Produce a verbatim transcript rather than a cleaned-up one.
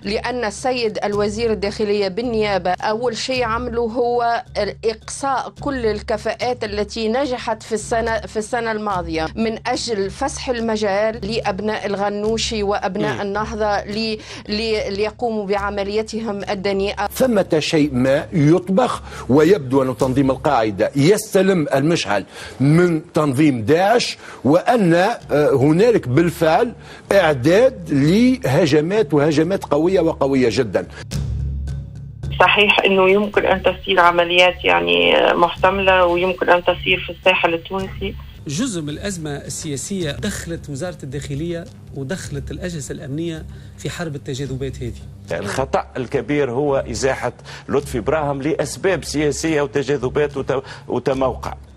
لأن السيد الوزير الداخلية بالنيابة أول شيء عمله هو إقصاء كل الكفاءات التي نجحت في السنة في السنة الماضية من أجل فسح المجال لأبناء الغنوشي وأبناء م. النهضة لي لي ليقوموا بعمليتهم الدنيئة. ثمة شيء ما يطبخ، ويبدو أن تنظيم القاعدة يستلم المشعل من تنظيم داعش، وأن هنالك بالفعل إعداد لهجمات وهجمات قوية وقوية جدا. صحيح أنه يمكن أن تصير عمليات يعني محتملة ويمكن أن تصير في الساحل التونسي. جزء من الأزمة السياسية دخلت وزارة الداخلية ودخلت الأجهزة الأمنية في حرب التجاذبات هذه. الخطأ الكبير هو إزاحة لطفي براهم لأسباب سياسية وتجاذبات وتموقع.